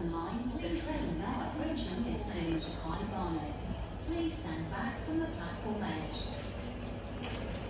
Western Line, the train now approaching is to High Barnet. Please stand back from the platform edge.